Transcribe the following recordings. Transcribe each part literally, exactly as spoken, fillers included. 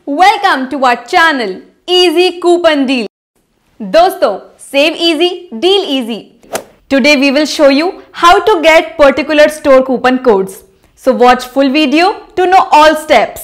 Welcome to our channel easy coupon deal. दोस्तों, save easy, deal easy. Today we will show you how to get particular store coupon codes. So watch full video to know all steps.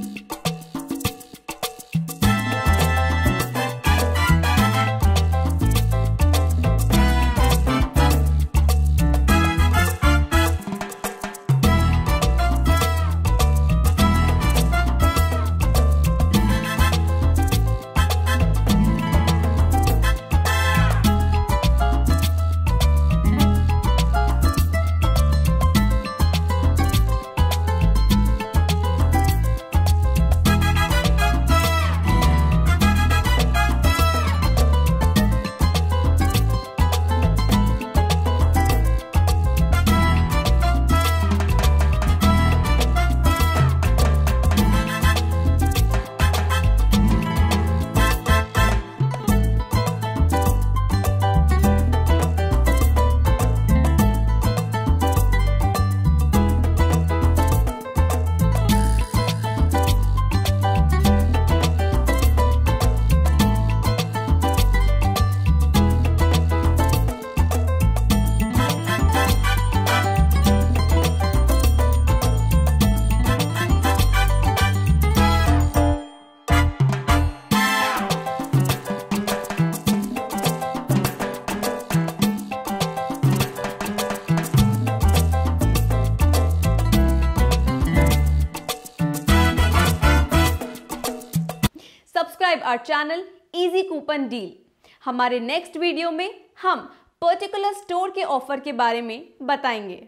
Subscribe our channel easy coupon deal. हमारे next video में हम particular store के offer के बारे में बताएंगे।